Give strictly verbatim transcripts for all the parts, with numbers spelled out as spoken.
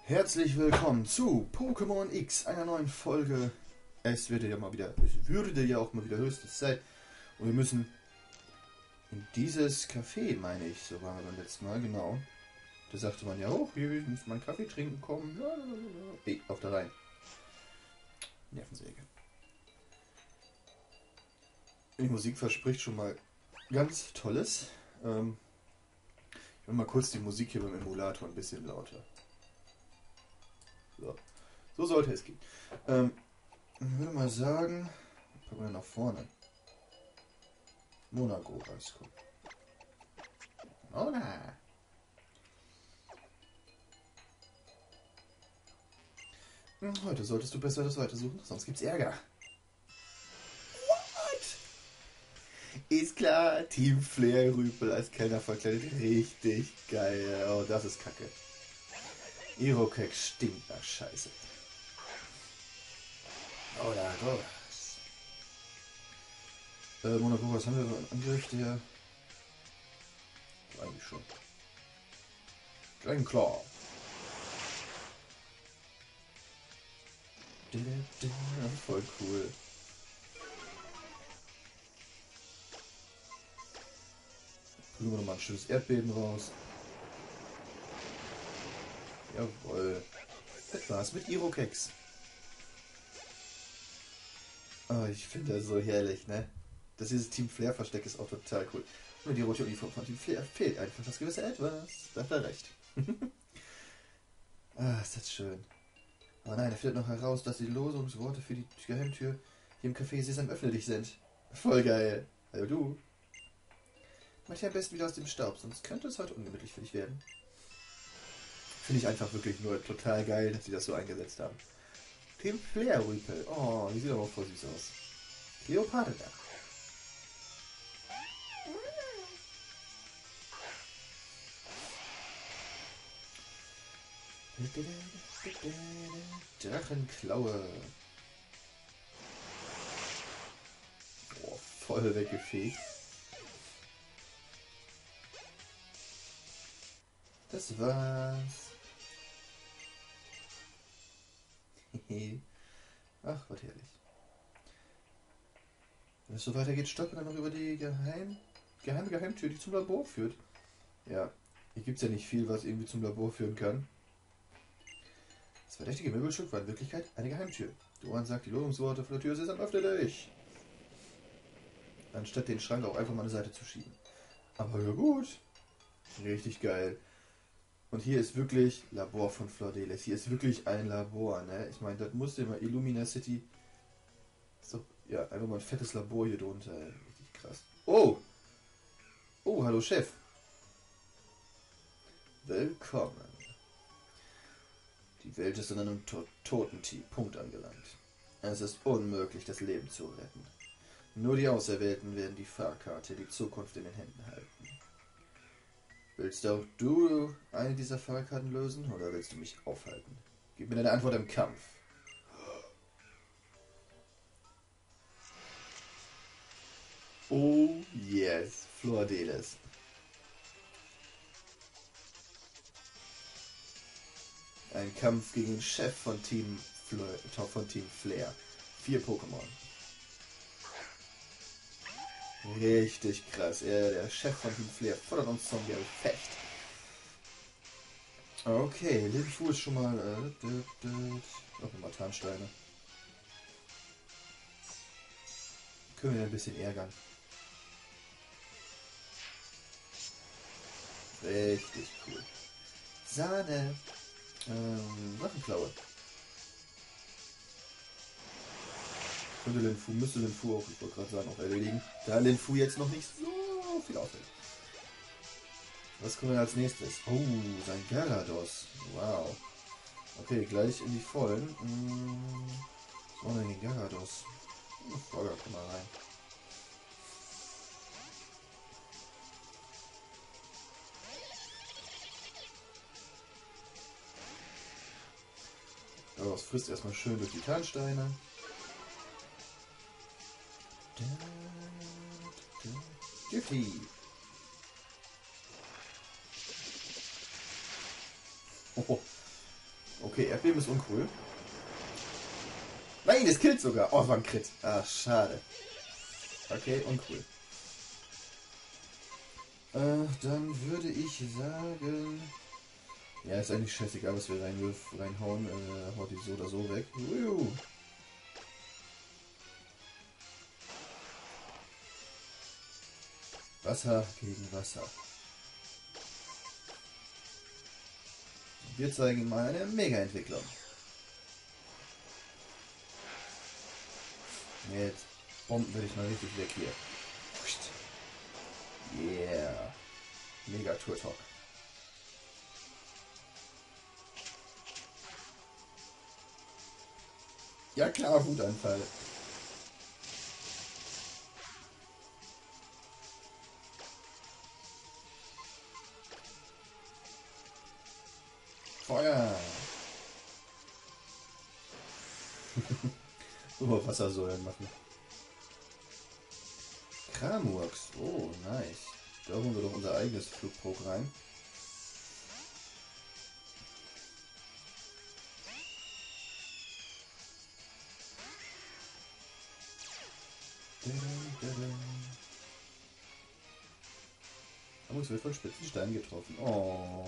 Herzlich willkommen zu Pokémon X, einer neuen Folge. Es würde ja mal wieder, es würde ja auch mal wieder höchste Zeit. Und wir müssen in dieses Café, meine ich, so waren wir beim letzten Mal, genau. Da sagte man ja auch, hier muss man Kaffee trinken kommen. Hey, auf der Reihe. Nervensäge. Die Musik verspricht schon mal ganz Tolles. Ähm, ich will mal kurz die Musik hier beim Emulator ein bisschen lauter. So, so sollte es gehen. Ähm, ich würde mal sagen, packen wir nach vorne. Monaco Rasko. Mona. Heute solltest du besser das weitersuchen, sonst gibt's Ärger. What? Ist klar, Team Flair Rüpel als Kellner verkleidet. Richtig geil. Oh, das ist kacke. Irokek stinkt nach Scheiße. Oh ja, oh. Äh, Monaco, was haben wir für einen Angriff? Der. Eigentlich schon. Dragon Claw. Voll cool. Kriegen wir nochmal ein schönes Erdbeben raus. Jawohl. Das war's mit Irokeks. Oh, ich finde das so herrlich, ne? Das dieses Team Flair Versteck ist auch total cool. Nur die rote Uniform von Team Flair fehlt einfach das gewisse Etwas. Da hat er recht. Ah, ist das schön. Aber nein, er findet noch heraus, dass die Losungsworte für die Geheimtür hier im Café Sesam öffne dich sind. Voll geil. Hallo du. Mach dich am besten wieder aus dem Staub, sonst könnte es heute ungemütlich für dich werden. Finde ich einfach wirklich nur total geil, dass sie das so eingesetzt haben. Team Flair Rüpel. Oh, die sieht aber auch voll süß aus. Leoparde da. Drachenklaue. Boah, voll weggefegt. Das war's. Ach, was herrlich. Wenn es so weitergeht, stoppen wir dann noch über die Geheim geheime Geheimtür, die zum Labor führt. Ja, hier gibt es ja nicht viel, was irgendwie zum Labor führen kann. Das verdächtige Möbelstück war in Wirklichkeit eine Geheimtür. Doran sagt die Losungsworte von der Tür, Sesam, öffne dich! Anstatt den Schrank auch einfach mal eine Seite zu schieben. Aber ja gut. Richtig geil. Und hier ist wirklich Labor von Flordelis. Hier ist wirklich ein Labor, ne? Ich meine, das musste immer Illumina City. So, ja, einfach mal ein fettes Labor hier drunter. Ey. Richtig krass. Oh! Oh, hallo Chef. Willkommen. Die Welt ist an einem to Toten-Punkt angelangt. Es ist unmöglich, das Leben zu retten. Nur die Auserwählten werden die Fahrkarte, die Zukunft in den Händen halten. Willst auch du eine dieser Fahrkarten lösen oder willst du mich aufhalten? Gib mir deine Antwort im Kampf. Oh yes, Flordelis. Ein Kampf gegen den Chef von Team, Fla von Team Flair. Vier Pokémon. Richtig krass. Er, der Chef von Team Flair, fordert uns zum Gefecht. Okay, Linfu ist schon mal... Äh, dü, dü, noch mal Tarnsteine. Können wir ein bisschen ärgern. Richtig cool. Sahne. Ähm, Drachenklaue. Könnte Linfu, müsste Linfu auch, ich wollte gerade sagen, auch erledigen. Da Linfu jetzt noch nicht so viel auffällt. Was kommen wir als nächstes? Oh, sein Gyarados. Wow. Okay, gleich in die Vollen. Hm, was machen wir denn gegen Gyarados? Frage, komm mal rein. Gyarados frisst erstmal schön durch die Tarnsteine. Jiffy. Oh, Okay, Erdbeben ist uncool. Nein, das killt sogar. Oh, war ein Crit. Ach, schade. Okay, uncool. Äh, dann würde ich sagen... Ja, ist eigentlich scheißegal, was wir reinwirf, reinhauen. Äh, haut die so oder so weg. Uiuh. Wasser gegen Wasser. Wir zeigen ihm mal eine Mega-Entwicklung. Jetzt bomben wir dich mal richtig weg hier. Yeah. Mega Turtok. Ja klar, Wutanfall. Feuer. Über Wassersäulen machen. Kramworks. Oh, nice. Da holen wir doch unser eigenes Flugprog rein. Aber es wird von Spitzenstein getroffen. Oh.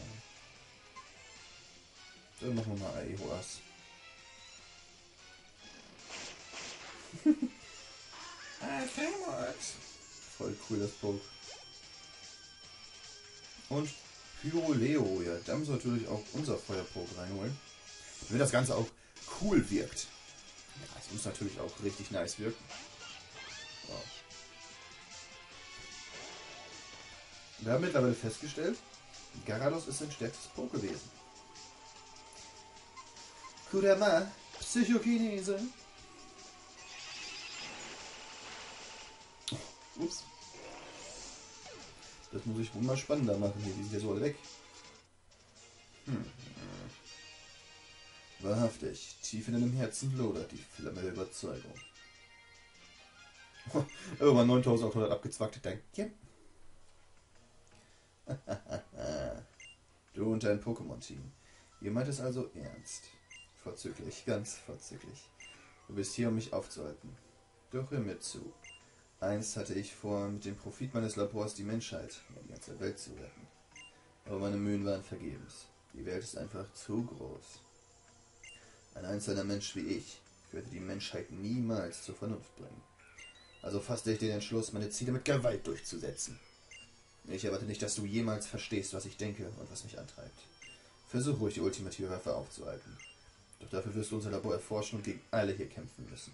Dann machen wir mal Aeroas. Ah, Kramworks. Voll cool das Poke. Und Pyroleo, ja, da müssen wir natürlich auch unser Feuerpoke reinholen. Damit das Ganze auch cool wirkt. Ja, es muss natürlich auch richtig nice wirken. Wow. Wir haben mittlerweile festgestellt, Gyarados ist ein stärkstes Poke gewesen. Kurama, Psychokinese. Oh, ups. Das muss ich wohl mal spannender machen hier. Die sind ja so alle weg. Hm. Wahrhaftig. Tief in deinem Herzen lodert die Flamme der Überzeugung. Irgendwann neuntausendachthundert abgezwackt. Danke. Du und dein Pokémon-Team. Ihr meint es also ernst. Vorzüglich, ganz vorzüglich. Du bist hier, um mich aufzuhalten. Doch hör mir zu. Einst hatte ich vor, mit dem Profit meines Labors die Menschheit, ja die ganze Welt zu retten. Aber meine Mühen waren vergebens. Die Welt ist einfach zu groß. Ein einzelner Mensch wie ich könnte die Menschheit niemals zur Vernunft bringen. Also fasste ich den Entschluss, meine Ziele mit Gewalt durchzusetzen. Ich erwarte nicht, dass du jemals verstehst, was ich denke und was mich antreibt. Versuch ruhig, die ultimative Waffe aufzuhalten. Doch dafür wirst du unser Labor erforschen und gegen alle hier kämpfen müssen.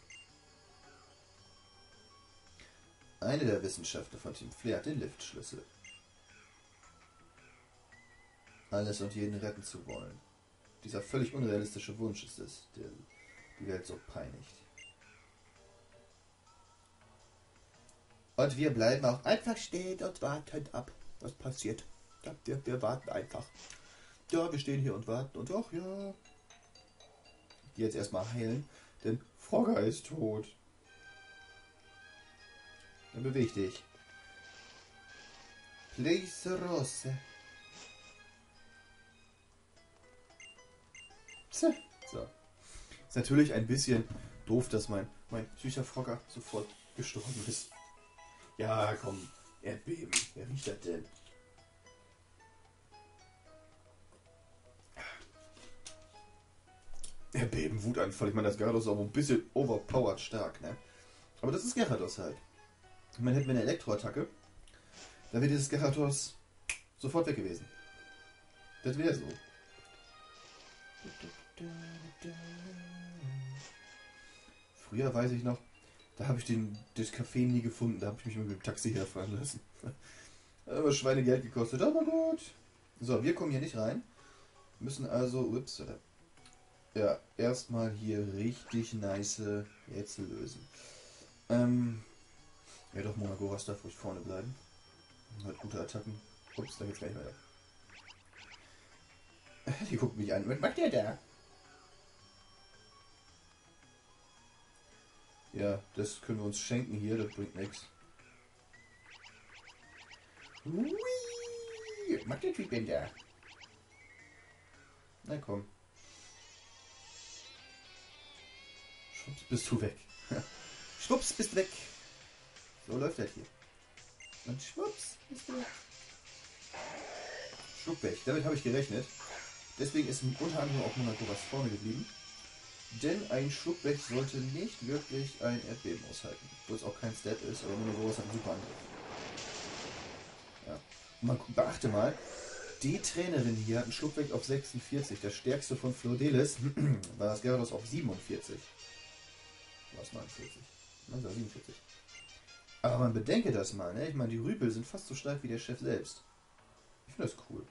Eine der Wissenschaftler von Team Flair hat den Liftschlüssel. Alles und jeden retten zu wollen. Dieser völlig unrealistische Wunsch ist es, der die Welt so peinigt. Und wir bleiben auch einfach stehen und warten ab, was passiert. Ja, wir, wir warten einfach. Ja, wir stehen hier und warten und ach ja. Die jetzt erstmal heilen, denn Frogger ist tot. Dann beweg dich. Please Rose. So. Ist natürlich ein bisschen doof, dass mein, mein süßer Frogger sofort gestorben ist. Ja, komm. Erdbeben. Wer riecht das denn? Erdbeben, Wutanfall. Ich meine, das Gyarados ist auch ein bisschen overpowered stark, ne? Aber das ist Gyarados halt. Ich meine, hätten wir eine Elektroattacke, dann wäre dieses Gyarados sofort weg gewesen. Das wäre so. Früher weiß ich noch, da habe ich den, das Café nie gefunden, da habe ich mich mit dem Taxi herfahren lassen. Hat aber Schweinegeld gekostet, aber gut. So, wir kommen hier nicht rein. Müssen also, ups, ja, erstmal hier richtig nice Rätsel lösen. Ähm, ja doch, Monagoras darf ruhig vorne bleiben. Hat gute Attacken. Ups, da geht's gleich weiter. Die guckt mich an. Was macht der da? Ja, das können wir uns schenken hier, das bringt nichts. Was macht der Typ denn da? Na komm. Schwupps, bist du weg. Schwupps, bist du weg. So läuft das hier. Und schwupps, bist du weg. Schluck weg. Damit habe ich gerechnet. Deswegen ist unter anderem auch Monaco was vorne geblieben. Denn ein Schluck weg sollte nicht wirklich ein Erdbeben aushalten. Wo es auch kein Stat ist, aber Monaco hat einen super Angriff. Ja. Und man beachte mal, die Trainerin hier hat einen Schluck weg auf sechsundvierzig. Der stärkste von Flodelis war das Gyarados auf siebenundvierzig. Was neunundvierzig? Nein, siebenundvierzig. Aber man bedenke das mal, ne? Ich meine, die Rüpel sind fast so stark wie der Chef selbst. Ich finde das cool.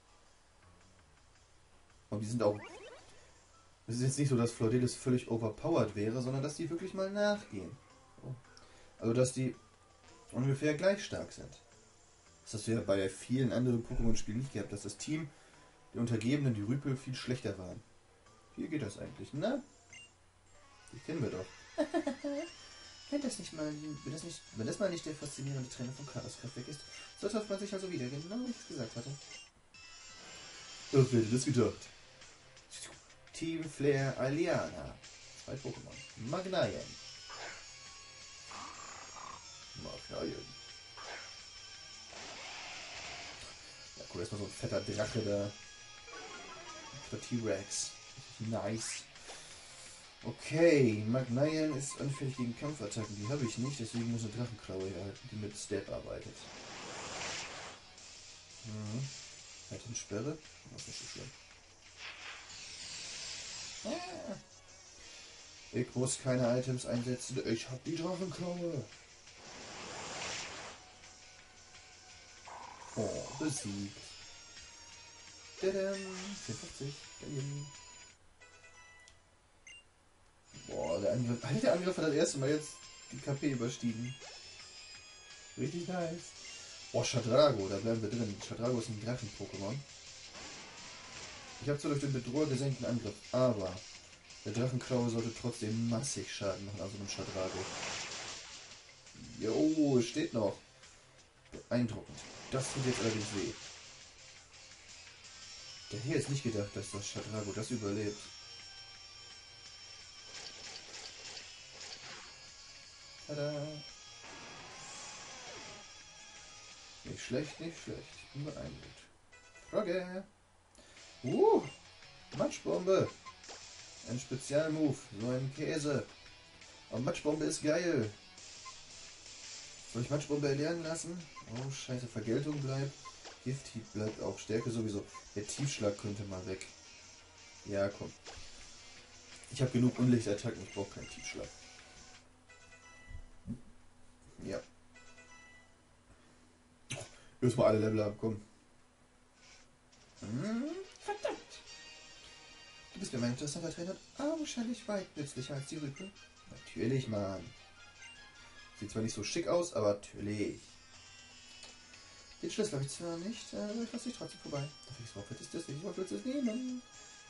Und die sind auch... Es ist jetzt nicht so, dass Flodelis völlig overpowered wäre, sondern dass die wirklich mal nachgehen. Also, dass die ungefähr gleich stark sind. Das hast du ja bei vielen anderen Pokémon-Spielen nicht gehabt, dass das Team, die Untergebenen, die Rüpel, viel schlechter waren. Hier geht das eigentlich, ne? Die kennen wir doch. Wenn das nicht mal, wenn das nicht, wenn das mal nicht der faszinierende Trainer von Karas Kraftwerk ist, so trifft man sich also wieder, genau wie ich es gesagt hatte. Wer hätte das gedacht? Team Flair Aliana. Zwei Pokémon. Magnaien. Magnaien. Ja, cool, erstmal so ein fetter Drache da. Für T-Rex. Nice. Okay, Magnaien ist anfällig gegen Kampfattacken. Die habe ich nicht, deswegen muss eine Drachenklaue erhalten, die mit Step arbeitet. Mhm. Hat eine Sperre? Das ist nicht so schlimm. Ich muss keine Items einsetzen. Ich hab die Drachenklaue. Oh, besiegt. Tadam. vierundfünfzig. Boah, der Angriff. Alter, der Angriff hat das erste Mal jetzt die K P überstiegen. Richtig nice. Boah, Shadrago, da bleiben wir drin. Shadrago ist ein Drachen-Pokémon. Ich habe zwar durch den Bedroher gesenkten Angriff, aber der Drachenklaue sollte trotzdem massig Schaden machen, also einem Shadrago. Jo, steht noch. Beeindruckend. Das tut jetzt allerdings weh. Der hier ist nicht gedacht, dass das Shadrago das überlebt. Tada. Nicht schlecht, nicht schlecht. Ich bin beeindruckt. Frage. Uh, Matschbombe. Ein Spezialmove. So ein Käse. Aber Matschbombe ist geil. Soll ich Matschbombe erlernen lassen? Oh, scheiße. Vergeltung bleibt. Gifthieb bleibt auch. Stärke sowieso. Der Tiefschlag könnte mal weg. Ja, komm. Ich habe genug Unlichtattacken. Ich brauche keinen Tiefschlag. Ja. Erstmal alle Level abkommen. Hm, verdammt. Du bist mir mein interessanter Trainer. Augenscheinlich weit nützlicher als die Rüpel. Natürlich, Mann. Sieht zwar nicht so schick aus, aber natürlich. Den Schlüssel habe ich zwar nicht, aber ich lasse dich trotzdem vorbei. Doch ich hoffe, ist das nicht. Ich wollte es nehmen.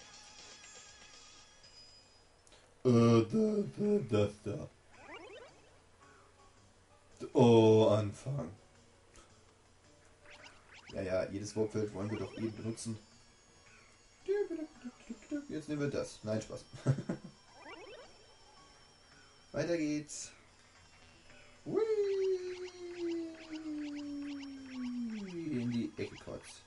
Äh, da, da, das da. Oh, Anfang. Ja, ja, jedes Wortfeld wollen wir doch eben benutzen. Jetzt nehmen wir das. Nein, Spaß. Weiter geht's. Hui. In die Ecke kotzt.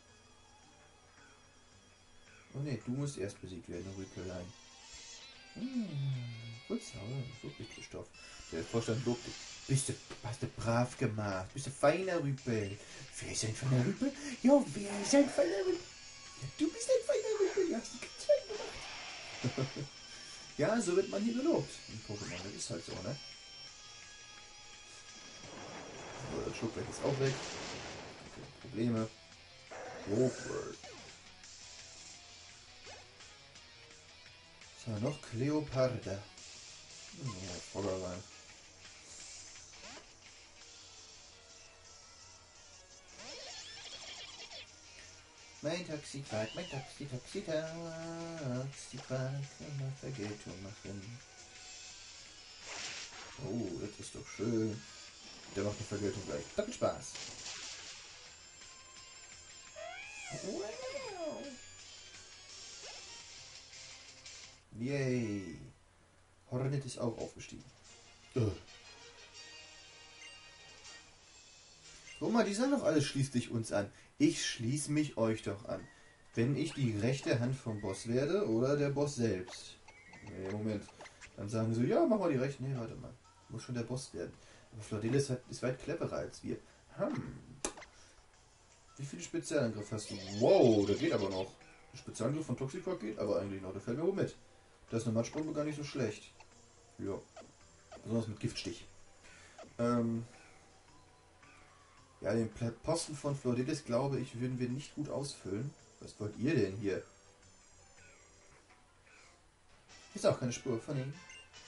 Oh ne, du musst erst besiegt werden, Rüpelein. Hm, gut sauer, wirklich Stoff. Der Vorstand lobt dich. Bist du, hast du brav gemacht. Bist du feiner Rüpel. Wer ist ein feiner Rüpel? Jo, wer ist ein feiner Rüpel? Ja, du bist ein feiner Rüpel. Ja, hast du ganz fein gemacht. Ja, so wird man hier gelobt. In Pokémon, das ist halt so, ne? So, der Schubweg ist auch weg. Okay, Probleme. Roadwork. So, noch Cleoparda. Hm, ja, Froggerlein. Mein Taxifahrt, mein Taxi, Taxi, Taxifahrt, kann man Vergeltung machen. Oh, das ist doch schön. Der macht eine Vergeltung gleich. Doppel Spaß. Wow. Yay. Hornet ist auch aufgestiegen. Ugh. Guck mal, die sagen doch alle, schließ dich uns an. Ich schließe mich euch doch an. Wenn ich die rechte Hand vom Boss werde oder der Boss selbst. Nee, Moment. Dann sagen sie, ja, mach mal die rechte. Nee, warte mal. Muss schon der Boss werden. Aber Flordelis ist weit cleverer als wir. Hm. Wie viele Spezialangriffe hast du? Wow, der geht aber noch. Der Spezialangriff von Toxicroc geht aber eigentlich noch. Der fällt mir wohl mit. Da ist eine Matschbombe gar nicht so schlecht. Ja. Besonders mit Giftstich. Ähm... Ja, den Posten von Flordelis, glaube ich, würden wir nicht gut ausfüllen. Was wollt ihr denn hier? Ist auch keine Spur von ihm.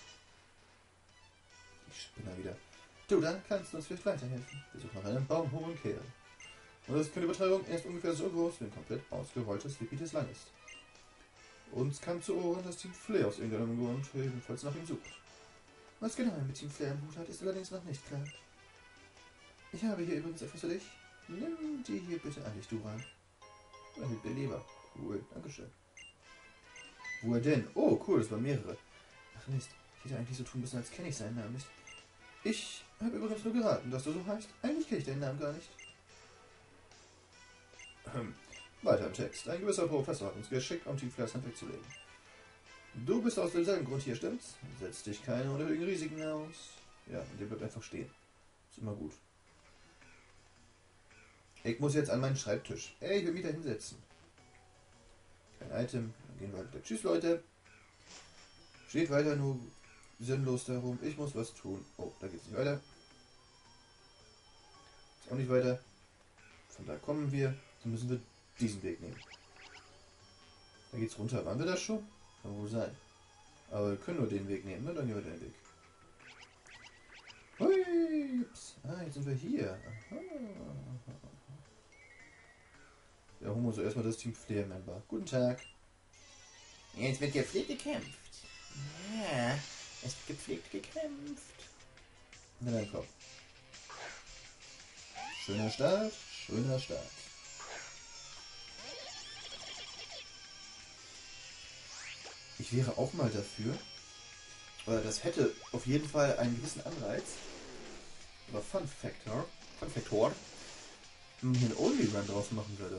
Ich spinne wieder. Du, dann kannst du uns vielleicht weiterhelfen. Wir suchen nach einem baumhohen Kerl. Und das ist keine Übertreibung, er ist ungefähr so groß, wie ein komplett ausgerolltes Gebiet lang ist. Uns kam zu Ohren, dass Team Flair aus irgendeinem Grund ebenfalls nach ihm sucht. Was genau er mit Team Flair im Hut hat, ist allerdings noch nicht klar. Ich habe hier übrigens etwas für dich. Nimm die hier bitte an dich, Duran. Erhält Beleber. Cool, dankeschön. Wo er denn? Oh, cool, das waren mehrere. Ach Mist, ich hätte eigentlich so tun müssen, als kenne ich seinen Namen nicht. Ich habe übrigens nur geraten, dass du so heißt. Eigentlich kenne ich deinen Namen gar nicht. Hm. Weiter im Text. Ein gewisser Professor hat uns geschickt, um Team Flairs Hand wegzulegen. Du bist aus demselben Grund hier, stimmt's? Setz dich keine unnötigen Risiken aus. Ja, und der bleibt einfach stehen. Ist immer gut. Ich muss jetzt an meinen Schreibtisch. Ey, ich will mich da hinsetzen. Kein Item. Dann gehen wir halt wieder. Tschüss, Leute. Steht weiter nur sinnlos darum. Ich muss was tun. Oh, da geht's nicht weiter. Ist auch nicht weiter. Von da kommen wir. Dann müssen wir diesen Weg nehmen. Da geht's runter. Waren wir das schon? Kann wohl sein. Aber wir können nur den Weg nehmen, ne? Dann gehen wir den Weg. Hui, ups. Ah, jetzt sind wir hier. Aha. Ja, holen wir so erstmal das Team Flair-Member. Guten Tag. Jetzt wird gepflegt gekämpft. Ja, es wird gepflegt gekämpft. Na dann komm. Schöner Start, schöner Start. Ich wäre auch mal dafür, weil das hätte auf jeden Fall einen gewissen Anreiz, oder Fun Factor, Fun Factor, wenn man hier einen Only Run draus machen würde.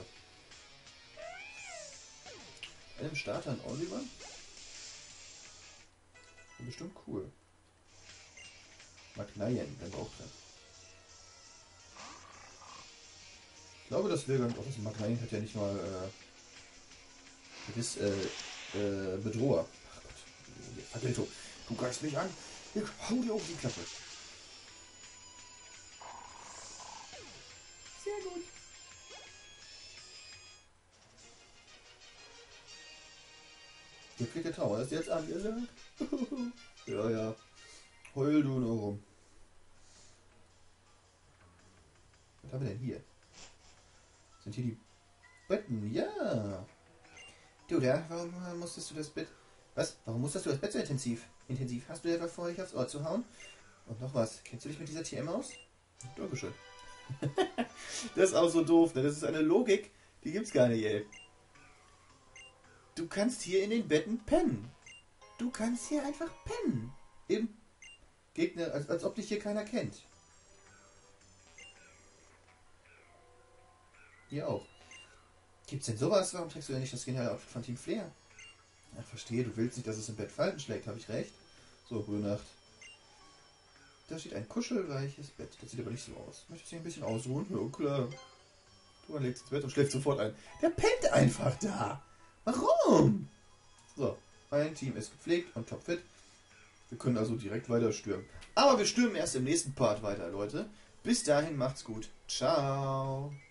Einem Starter ein Only Run? Bestimmt cool. Magnaien, wenn wir auch drin. Ich glaube, das wäre ganz auch, das Magnaien hat ja nicht mal äh, gewiss äh, äh, Bedroher. Ach Gott, Vergeltung. Du greifst mich an, ich hau dir auf die Klappe. Sehr gut. Hier kriegt der Tower ist jetzt angesagt. Ja, ja. Heul du nur rum. Was haben wir denn hier? Sind hier die Betten? Ja. Du da, warum musstest du das Bett... Was? Warum musstest du das Bett so intensiv? Intensiv? Hast du etwa vor, dich aufs Ohr zu hauen? Und noch was. Kennst du dich mit dieser T M aus? Dankeschön. Das ist auch so doof, ne? Das ist eine Logik, die gibt's gar nicht, ey. Du kannst hier in den Betten pennen. Du kannst hier einfach pennen. Im Gegner, als, als ob dich hier keiner kennt. Hier auch. Gibt's denn sowas? Warum trägst du denn nicht das geniale Outfit von Team Flair? Ach, verstehe, du willst nicht, dass es im Bett Falten schlägt, habe ich recht? So, gute Nacht. Da steht ein kuschelweiches Bett. Das sieht aber nicht so aus. Möchtest du dich ein bisschen ausruhen? Ja, klar. Du legst ins Bett und schläfst sofort ein. Der pennt einfach da. Warum? So, mein Team ist gepflegt und topfit. Wir können also direkt weiter stürmen. Aber wir stürmen erst im nächsten Part weiter, Leute. Bis dahin macht's gut. Ciao.